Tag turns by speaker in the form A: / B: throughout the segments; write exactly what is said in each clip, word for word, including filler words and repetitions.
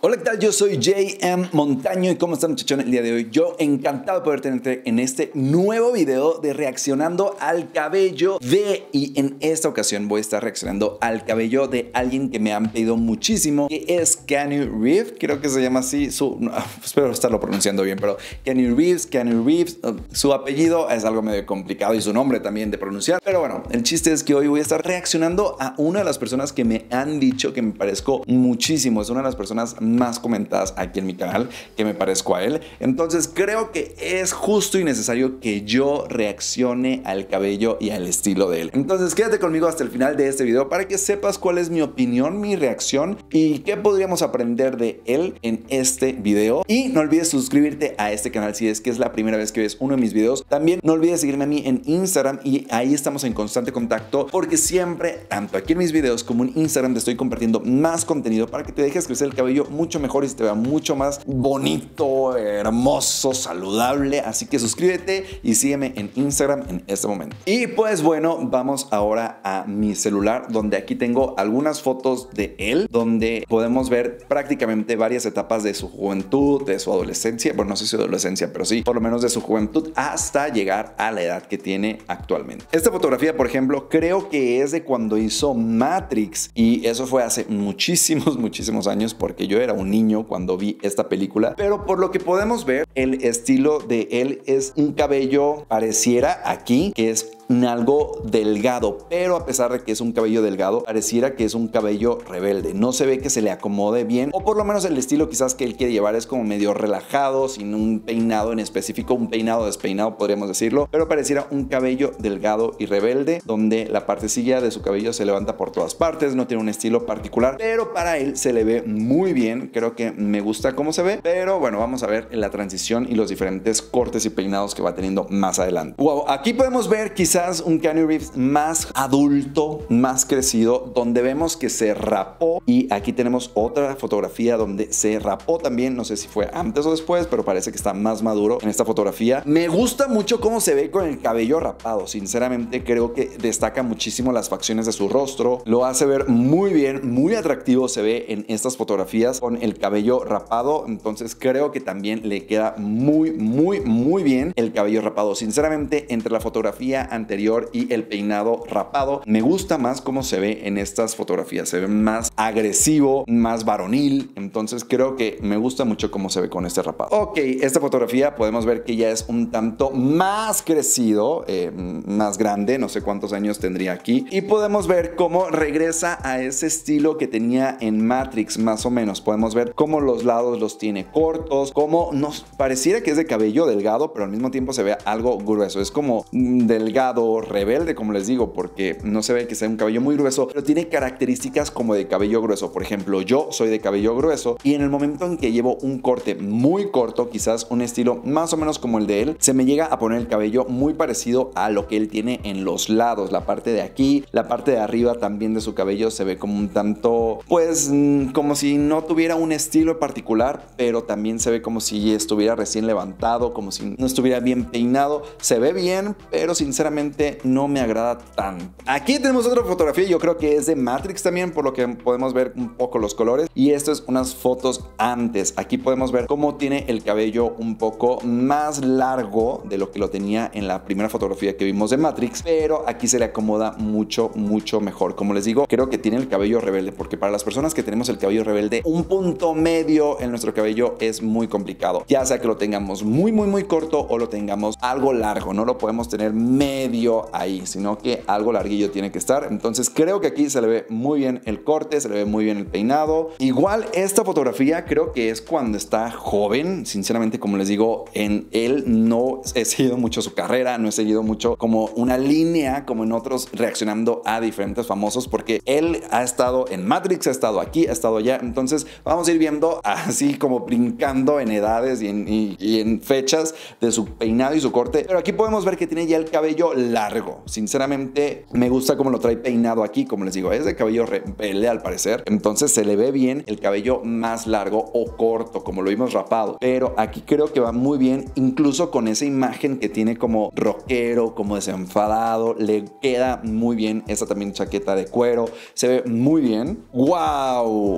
A: Hola, ¿qué tal? Yo soy J M Montaño y ¿cómo están, muchachones? El día de hoy yo encantado de poder tenerte en este nuevo video de reaccionando al cabello de, y en esta ocasión voy a estar reaccionando al cabello de alguien que me han pedido muchísimo, que es Keanu Reeves, creo que se llama así, su, no, espero estarlo pronunciando bien, pero Keanu Reeves, Keanu Reeves, uh, su apellido es algo medio complicado y su nombre también de pronunciar, pero bueno, el chiste es que hoy voy a estar reaccionando a una de las personas que me han dicho que me parezco muchísimo, es una de las personas más comentadas aquí en mi canal, que me parezco a él. Entonces creo que es justo y necesario que yo reaccione al cabello y al estilo de él. Entonces quédate conmigo hasta el final de este video para que sepas cuál es mi opinión, mi reacción y qué podríamos aprender de él en este video. Y no olvides suscribirte a este canal si es que es la primera vez que ves uno de mis videos. También no olvides seguirme a mí en Instagram y ahí estamos en constante contacto porque siempre, tanto aquí en mis videos como en Instagram, te estoy compartiendo más contenido para que te dejes crecer el cabello mucho mejor y se te vea mucho más bonito, hermoso, saludable. Así que suscríbete y sígueme en Instagram en este momento. Y pues bueno, vamos ahora a mi celular, donde aquí tengo algunas fotos de él, donde podemos ver prácticamente varias etapas de su juventud, de su adolescencia, bueno, no sé si adolescencia, pero sí, por lo menos de su juventud hasta llegar a la edad que tiene actualmente. Esta fotografía, por ejemplo, creo que es de cuando hizo Matrix y eso fue hace muchísimos, muchísimos años porque yo era un niño cuando vi esta película, pero por lo que podemos ver, el estilo de él es un cabello, pareciera aquí que es algo delgado, pero a pesar de que es un cabello delgado, pareciera que es un cabello rebelde. No se ve que se le acomode bien, o por lo menos el estilo quizás que él quiere llevar es como medio relajado, sin un peinado en específico, un peinado despeinado podríamos decirlo, pero pareciera un cabello delgado y rebelde, donde la partecilla de su cabello se levanta por todas partes, no tiene un estilo particular, pero para él se le ve muy bien. Creo que me gusta cómo se ve, pero bueno, vamos a ver la transición y los diferentes cortes y peinados que va teniendo más adelante. Wow, aquí podemos ver quizás un Keanu Reeves más adulto, más crecido, donde vemos que se rapó, y aquí tenemos otra fotografía donde se rapó también, no sé si fue antes o después, pero parece que está más maduro en esta fotografía. Me gusta mucho cómo se ve con el cabello rapado, sinceramente creo que destaca muchísimo las facciones de su rostro, lo hace ver muy bien, muy atractivo se ve en estas fotografías con el cabello rapado, entonces creo que también le queda muy, muy, muy bien el cabello rapado. Sinceramente, entre la fotografía anterior y el peinado rapado, me gusta más cómo se ve en estas fotografías, se ve más agresivo, más varonil, entonces creo que me gusta mucho cómo se ve con este rapado. Ok, esta fotografía podemos ver que ya es un tanto más crecido, eh, más grande, no sé cuántos años tendría aquí, y podemos ver cómo regresa a ese estilo que tenía en Matrix, más o menos. Podemos ver cómo los lados los tiene cortos, cómo nos pareciera que es de cabello delgado, pero al mismo tiempo se ve algo grueso, es como delgado, rebelde, como les digo, porque no se ve que sea un cabello muy grueso, pero tiene características como de cabello grueso. Por ejemplo, yo soy de cabello grueso y en el momento en que llevo un corte muy corto, quizás un estilo más o menos como el de él, se me llega a poner el cabello muy parecido a lo que él tiene en los lados, la parte de aquí, la parte de arriba también de su cabello se ve como un tanto, pues, como si no tuviera un estilo particular, pero también se ve como si estuviera recién levantado, como si no estuviera bien peinado. Se ve bien, pero sinceramente no me agrada tanto. Aquí tenemos otra fotografía, yo creo que es de Matrix también, por lo que podemos ver un poco los colores, y esto es unas fotos antes. Aquí podemos ver cómo tiene el cabello un poco más largo de lo que lo tenía en la primera fotografía que vimos de Matrix, pero aquí se le acomoda mucho, mucho mejor. Como les digo, creo que tiene el cabello rebelde, porque para las personas que tenemos el cabello rebelde, un punto medio en nuestro cabello es muy complicado, ya sea que lo tengamos muy, muy, muy corto o lo tengamos algo largo, no lo podemos tener medio ahí, sino que algo larguillo tiene que estar. Entonces creo que aquí se le ve muy bien el corte, se le ve muy bien el peinado. Igual esta fotografía creo que es cuando está joven. Sinceramente, como les digo, en él no he seguido mucho su carrera, no he seguido mucho como una línea como en otros reaccionando a diferentes famosos, porque él ha estado en Matrix, ha estado aquí, ha estado allá. Entonces vamos a ir viendo así como brincando en edades y en, y, y en fechas de su peinado y su corte, pero aquí podemos ver que tiene ya el cabello largo. Sinceramente me gusta cómo lo trae peinado aquí, como les digo, es de cabello rebelde al parecer, entonces se le ve bien el cabello más largo o corto, como lo vimos rapado, pero aquí creo que va muy bien, incluso con esa imagen que tiene como rockero, como desenfadado, le queda muy bien esa también chaqueta de cuero, se ve muy bien. ¡Wow!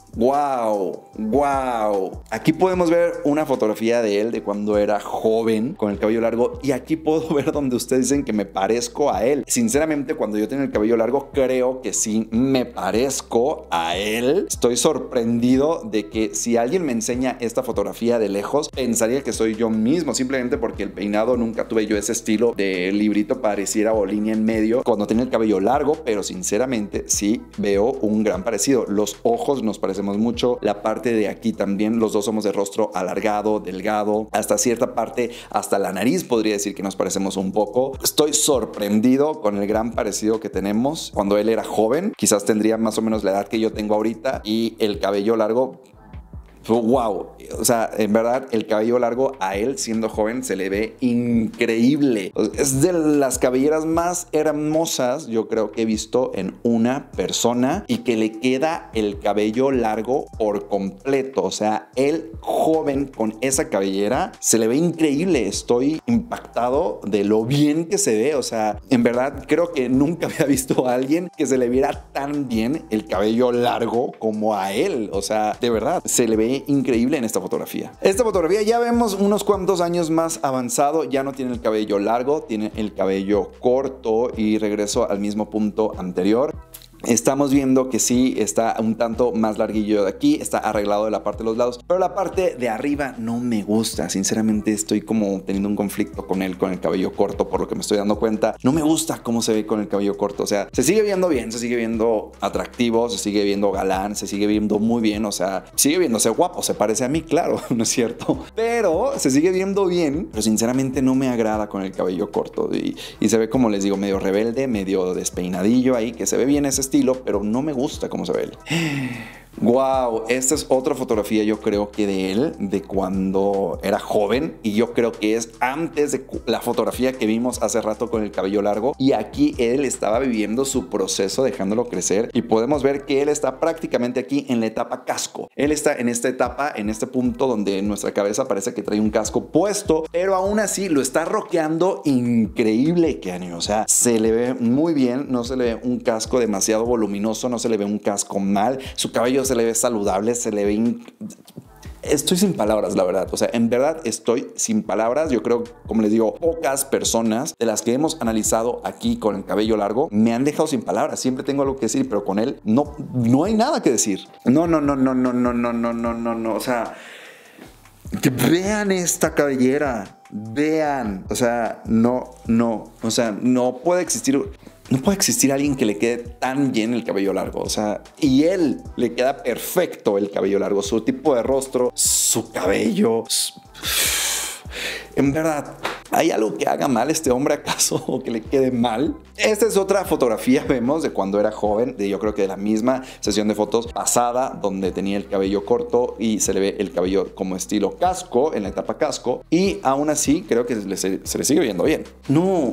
A: Wow, wow. Aquí podemos ver una fotografía de él de cuando era joven con el cabello largo y aquí puedo ver donde ustedes dicen que me parezco a él. Sinceramente, cuando yo tenía el cabello largo, creo que sí me parezco a él. Estoy sorprendido de que si alguien me enseña esta fotografía de lejos, pensaría que soy yo mismo, simplemente porque el peinado nunca tuve yo ese estilo de librito, pareciera o línea en medio cuando tenía el cabello largo, pero sinceramente sí veo un gran parecido. Los ojos nos parecen mucho, la parte de aquí también, los dos somos de rostro alargado, delgado, hasta cierta parte, hasta la nariz podría decir que nos parecemos un poco. Estoy sorprendido con el gran parecido que tenemos. Cuando él era joven, quizás tendría más o menos la edad que yo tengo ahorita y el cabello largo. Wow, o sea, en verdad el cabello largo a él siendo joven se le ve increíble. Es de las cabelleras más hermosas yo creo que he visto en una persona y que le queda el cabello largo por completo. O sea, él joven con esa cabellera se le ve increíble. Estoy impactado de lo bien que se ve. O sea, en verdad creo que nunca había visto a alguien que se le viera tan bien el cabello largo como a él. O sea, de verdad se le ve increíble en esta fotografía. Esta fotografía ya vemos unos cuantos años más avanzado, ya no tiene el cabello largo, tiene el cabello corto y regreso al mismo punto anterior. Estamos viendo que sí está un tanto más larguillo de aquí, está arreglado de la parte de los lados, pero la parte de arriba no me gusta. Sinceramente estoy como teniendo un conflicto con él, con el cabello corto, por lo que me estoy dando cuenta. No me gusta cómo se ve con el cabello corto. O sea, se sigue viendo bien, se sigue viendo atractivo, se sigue viendo galán, se sigue viendo muy bien. O sea, sigue viéndose guapo, se parece a mí, claro, no es cierto, pero se sigue viendo bien, pero sinceramente no me agrada con el cabello corto y, y se ve, como les digo, medio rebelde, medio despeinadillo ahí, que se ve bien ese estilo, pero no me gusta cómo se ve él. Wow, esta es otra fotografía yo creo que de él, de cuando era joven, y yo creo que es antes de la fotografía que vimos hace rato con el cabello largo, y aquí él estaba viviendo su proceso dejándolo crecer y podemos ver que él está prácticamente aquí en la etapa casco. Él está en esta etapa, en este punto donde nuestra cabeza parece que trae un casco puesto, pero aún así lo está rockeando increíble, Keanu. O sea, se le ve muy bien, no se le ve un casco demasiado voluminoso, no se le ve un casco mal, su cabello se le ve saludable, se le ve... In... Estoy sin palabras, la verdad. O sea, en verdad estoy sin palabras. Yo creo, como les digo, pocas personas de las que hemos analizado aquí con el cabello largo me han dejado sin palabras. Siempre tengo algo que decir, pero con él no, no hay nada que decir. No, no, no, no, no, no, no, no, no, no, no. O sea, que vean esta cabellera. Vean. O sea, no, no. O sea, no puede existir... No puede existir alguien que le quede tan bien el cabello largo. O sea, y él le queda perfecto el cabello largo. Su tipo de rostro, su cabello. Su... En verdad, ¿hay algo que haga mal este hombre acaso o que le quede mal? Esta es otra fotografía, vemos, de cuando era joven, de yo creo que de la misma sesión de fotos pasada, donde tenía el cabello corto y se le ve el cabello como estilo casco, en la etapa casco. Y aún así, creo que se le, se le sigue viendo bien. No...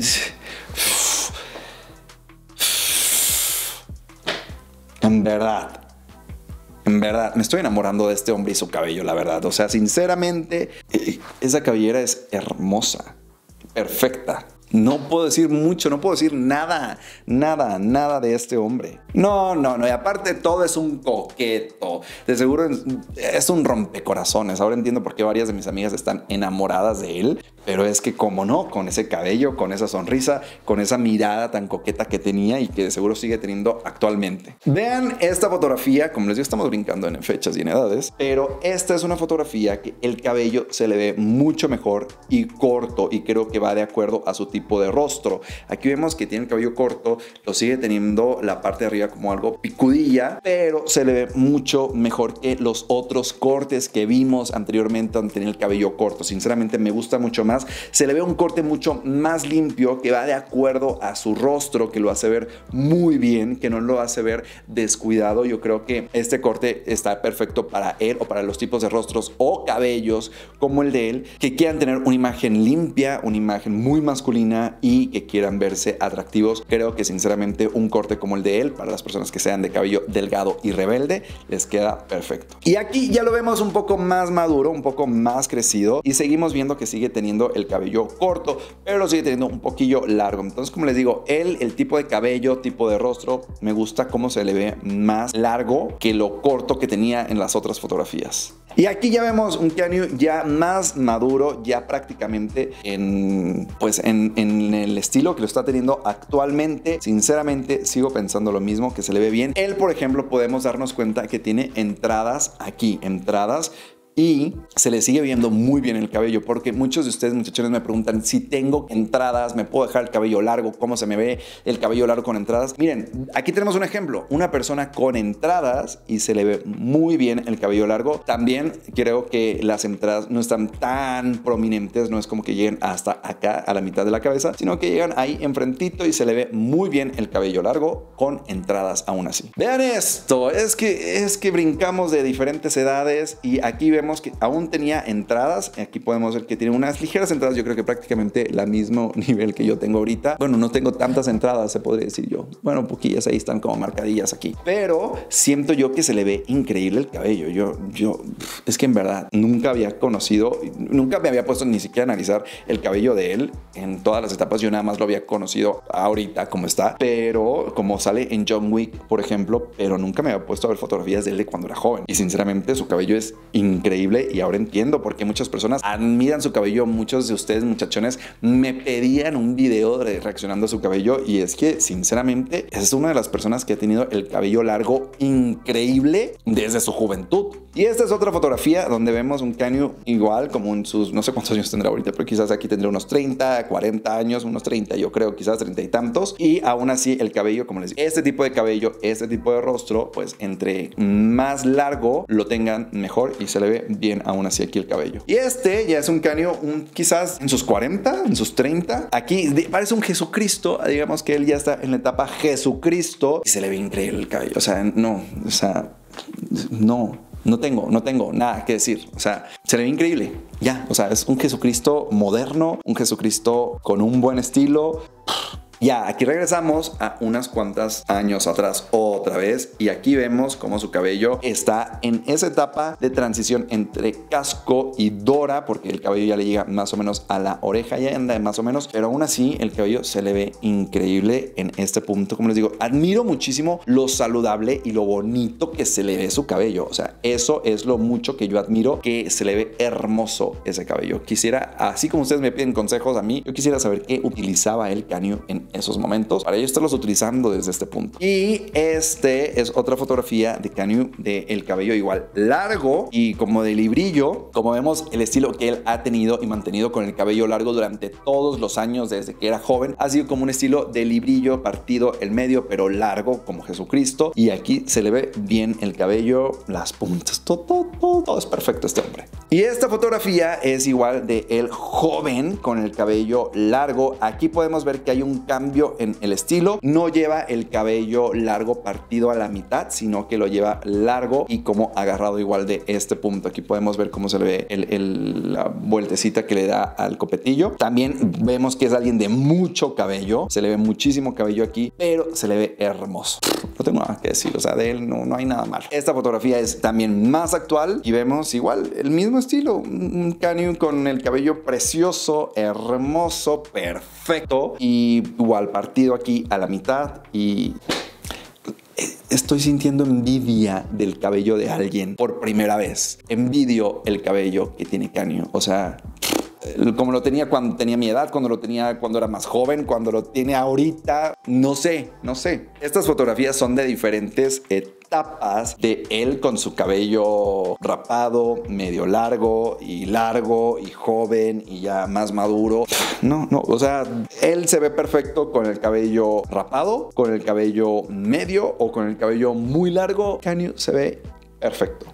A: En verdad, en verdad, me estoy enamorando de este hombre y su cabello, la verdad. O sea, sinceramente, esa cabellera es hermosa, perfecta. No puedo decir mucho, no puedo decir nada, nada, nada de este hombre. No, no, no. Y aparte todo es un coqueto. De seguro es un rompecorazones. Ahora entiendo por qué varias de mis amigas están enamoradas de él. Pero es que como no, con ese cabello, con esa sonrisa, con esa mirada tan coqueta que tenía y que de seguro sigue teniendo actualmente. Vean esta fotografía. Como les digo, estamos brincando en fechas y en edades. Pero esta es una fotografía que el cabello se le ve mucho mejor y corto. Y creo que va de acuerdo a su tipo de rostro. Aquí vemos que tiene el cabello corto, lo sigue teniendo la parte de arriba como algo picudilla, pero se le ve mucho mejor que los otros cortes que vimos anteriormente donde tenía el cabello corto. Sinceramente me gusta mucho más. Se le ve un corte mucho más limpio que va de acuerdo a su rostro, que lo hace ver muy bien, que no lo hace ver descuidado. Yo creo que este corte está perfecto para él o para los tipos de rostros o cabellos como el de él, que quieran tener una imagen limpia, una imagen muy masculina masculina y que quieran verse atractivos, creo que sinceramente un corte como el de él, para las personas que sean de cabello delgado y rebelde, les queda perfecto. Y aquí ya lo vemos un poco más maduro, un poco más crecido, y seguimos viendo que sigue teniendo el cabello corto, pero lo sigue teniendo un poquillo largo. Entonces, como les digo, él, el tipo de cabello, tipo de rostro, me gusta cómo se le ve más largo que lo corto que tenía en las otras fotografías. Y aquí ya vemos un Keanu ya más maduro, ya prácticamente en, pues en, en el estilo que lo está teniendo actualmente. Sinceramente sigo pensando lo mismo, que se le ve bien. Él, por ejemplo, podemos darnos cuenta que tiene entradas aquí, entradas, y se le sigue viendo muy bien el cabello, porque muchos de ustedes, muchachones, me preguntan si tengo entradas, me puedo dejar el cabello largo, cómo se me ve el cabello largo con entradas. Miren, aquí tenemos un ejemplo, una persona con entradas y se le ve muy bien el cabello largo. También creo que las entradas no están tan prominentes, no es como que lleguen hasta acá a la mitad de la cabeza, sino que llegan ahí enfrentito y se le ve muy bien el cabello largo con entradas aún así. Vean esto, es que, es que brincamos de diferentes edades y aquí vemos que aún tenía entradas. Aquí podemos ver que tiene unas ligeras entradas. Yo creo que prácticamente la mismo nivel que yo tengo ahorita. Bueno, no tengo tantas entradas, se podría decir yo. Bueno, poquillas ahí están como marcadillas aquí. Pero siento yo que se le ve increíble el cabello. Yo, yo, es que en verdad nunca había conocido, nunca me había puesto ni siquiera a analizar el cabello de él en todas las etapas. Yo nada más lo había conocido ahorita como está, pero como sale en John Wick, por ejemplo, pero nunca me había puesto a ver fotografías de él de cuando era joven. Y sinceramente su cabello es increíble. Y ahora entiendo por qué muchas personas admiran su cabello. Muchos de ustedes, muchachones, me pedían un video de reaccionando a su cabello, y es que sinceramente es una de las personas que ha tenido el cabello largo increíble desde su juventud. Y esta es otra fotografía donde vemos un Keanu igual como en sus, no sé cuántos años tendrá ahorita, pero quizás aquí tendrá unos treinta, cuarenta años, unos treinta yo creo, quizás treinta y tantos, y aún así el cabello, como les digo, este tipo de cabello, este tipo de rostro, pues entre más largo lo tengan mejor, y se le ve bien aún así aquí el cabello. Y este ya es un Keanu un, quizás en sus cuarenta, en sus treinta. Aquí de, parece un Jesucristo, digamos que él ya está en la etapa Jesucristo y se le ve increíble el cabello. O sea, no, o sea, no. No tengo, no tengo nada que decir. O sea, se le ve increíble. Ya, o sea, es un Jesucristo moderno, un Jesucristo con un buen estilo. Ya, aquí regresamos a unas cuantas años atrás otra vez, y aquí vemos cómo su cabello está en esa etapa de transición entre casco y dora, porque el cabello ya le llega más o menos a la oreja, ya anda más o menos, pero aún así el cabello se le ve increíble en este punto. Como les digo, admiro muchísimo lo saludable y lo bonito que se le ve su cabello. O sea, eso es lo mucho que yo admiro, que se le ve hermoso ese cabello. Quisiera, así como ustedes me piden consejos a mí, yo quisiera saber qué utilizaba el Keanu en esos momentos para yo estarlos utilizando desde este punto. Y este es otra fotografía de Keanu de el cabello igual largo y como de librillo. Como vemos, el estilo que él ha tenido y mantenido con el cabello largo durante todos los años desde que era joven ha sido como un estilo de librillo partido el medio, pero largo como Jesucristo. Y aquí se le ve bien el cabello, las puntas, todo, todo, todo, todo es perfecto este hombre. Y esta fotografía es igual de él joven con el cabello largo. Aquí podemos ver que hay un cambio en el estilo. No lleva el cabello largo partido a la mitad, sino que lo lleva largo y como agarrado igual de este punto. Aquí podemos ver cómo se le ve el, el, la vueltecita que le da al copetillo. También vemos que es alguien de mucho cabello. Se le ve muchísimo cabello aquí, pero se le ve hermoso. No tengo nada que decir, o sea, de él no, no hay nada malo. Esta fotografía es también más actual y vemos igual el mismo estilo. Un Keanu con el cabello precioso, hermoso, perfecto, y igual partido aquí a la mitad. Y estoy sintiendo envidia del cabello de alguien por primera vez. Envidio el cabello que tiene Keanu. O sea, como lo tenía cuando tenía mi edad, cuando lo tenía cuando era más joven, cuando lo tiene ahorita, no sé, no sé. Estas fotografías son de diferentes etapas de él con su cabello rapado, medio largo y largo y joven y ya más maduro. No, no, o sea, él se ve perfecto con el cabello rapado, con el cabello medio o con el cabello muy largo. Keanu se ve perfecto.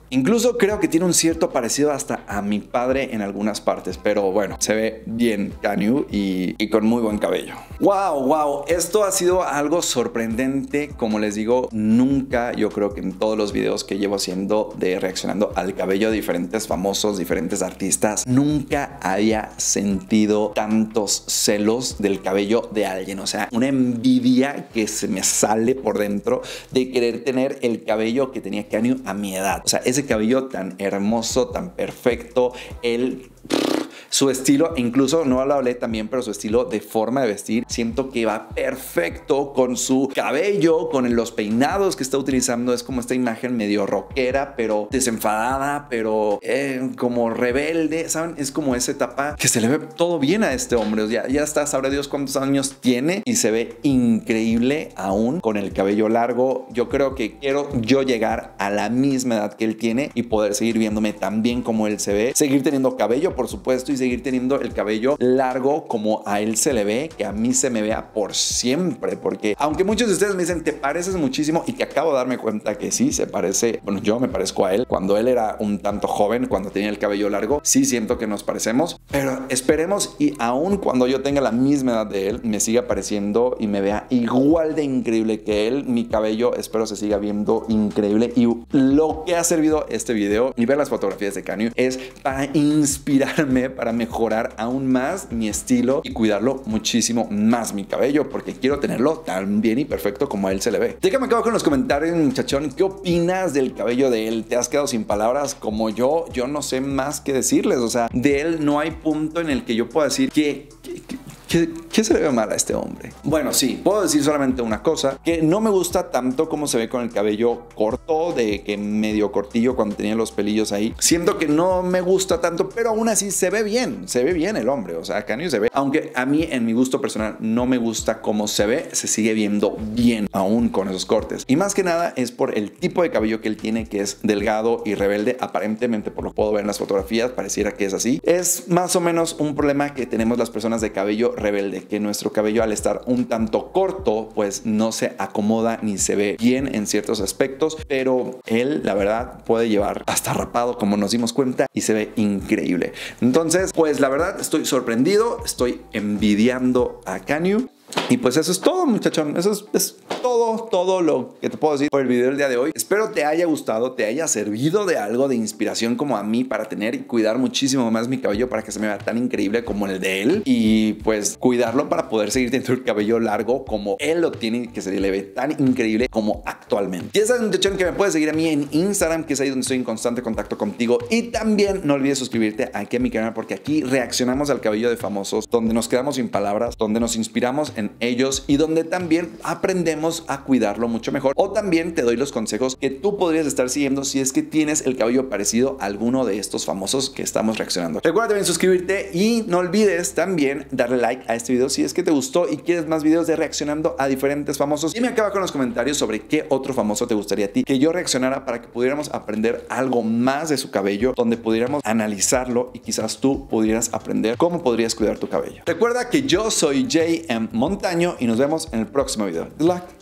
A: Incluso creo que tiene un cierto parecido hasta a mi padre en algunas partes, pero bueno, se ve bien Kanye y, y con muy buen cabello. Wow, wow, esto ha sido algo sorprendente. Como les digo, nunca, yo creo que en todos los videos que llevo haciendo de reaccionando al cabello de diferentes famosos, diferentes artistas, nunca había sentido tantos celos del cabello de alguien. O sea, una envidia que se me sale por dentro de querer tener el cabello que tenía Kanye a mi edad. O sea, ese cabello tan hermoso, tan perfecto, el... su estilo, incluso no lo hablé también, pero su estilo de forma de vestir, siento que va perfecto con su cabello, con los peinados que está utilizando. Es como esta imagen medio rockera, pero desenfadada, pero eh, como rebelde, ¿saben? Es como esa etapa que se le ve todo bien a este hombre. Ya, ya está, sabrá Dios cuántos años tiene y se ve increíble aún con el cabello largo. Yo creo que quiero yo llegar a la misma edad que él tiene y poder seguir viéndome tan bien como él se ve, seguir teniendo cabello, por supuesto, y seguir teniendo el cabello largo como a él se le ve, que a mí se me vea por siempre, porque aunque muchos de ustedes me dicen te pareces muchísimo, y que acabo de darme cuenta que sí se parece, bueno, yo me parezco a él cuando él era un tanto joven, cuando tenía el cabello largo, sí siento que nos parecemos, pero esperemos y aún cuando yo tenga la misma edad de él, me siga pareciendo y me vea igual de increíble que él. Mi cabello espero se siga viendo increíble, y lo que ha servido este video y ver las fotografías de Kanye es para inspirarme, para mejorar aún más mi estilo y cuidarlo muchísimo más mi cabello, porque quiero tenerlo tan bien y perfecto como a él se le ve. Déjame acá abajo en los comentarios, muchachón, ¿qué opinas del cabello de él? ¿Te has quedado sin palabras como yo? Yo no sé más que decirles. O sea, de él no hay punto en el que yo pueda decir que, que, que ¿Qué, ¿Qué se le ve mal a este hombre? Bueno, sí, puedo decir solamente una cosa, que no me gusta tanto cómo se ve con el cabello corto, de que medio cortillo cuando tenía los pelillos ahí. Siento que no me gusta tanto, pero aún así se ve bien, se ve bien el hombre. O sea, Kanye se ve, aunque a mí en mi gusto personal no me gusta cómo se ve, se sigue viendo bien aún con esos cortes. Y más que nada es por el tipo de cabello que él tiene, que es delgado y rebelde. Aparentemente, por lo que puedo ver en las fotografías, pareciera que es así. Es más o menos un problema que tenemos las personas de cabello rebelde, que nuestro cabello al estar un tanto corto pues no se acomoda ni se ve bien en ciertos aspectos, pero él la verdad puede llevar hasta rapado, como nos dimos cuenta, y se ve increíble. Entonces pues la verdad estoy sorprendido, estoy envidiando a Kanye. Y pues eso es todo, muchachón. Eso es, es todo, todo lo que te puedo decir por el video del día de hoy. Espero te haya gustado, te haya servido de algo de inspiración como a mí, para tener y cuidar muchísimo más mi cabello, para que se me vea tan increíble como el de él, y pues cuidarlo para poder seguir teniendo el cabello largo como él lo tiene, y que se le ve tan increíble como actualmente. Y ya sabes, muchachón, que me puedes seguir a mí en Instagram, que es ahí donde estoy en constante contacto contigo. Y también no olvides suscribirte aquí a mi canal, porque aquí reaccionamos al cabello de famosos, donde nos quedamos sin palabras, donde nos inspiramos en ellos y donde también aprendemos a cuidarlo mucho mejor. O también te doy los consejos que tú podrías estar siguiendo si es que tienes el cabello parecido a alguno de estos famosos que estamos reaccionando. Recuerda también suscribirte y no olvides también darle like a este video si es que te gustó y quieres más videos de reaccionando a diferentes famosos. Dime acá abajo en los comentarios sobre qué otro famoso te gustaría a ti que yo reaccionara, para que pudiéramos aprender algo más de su cabello, donde pudiéramos analizarlo y quizás tú pudieras aprender cómo podrías cuidar tu cabello. Recuerda que yo soy J M Montaño y nos vemos en el próximo video. Good luck.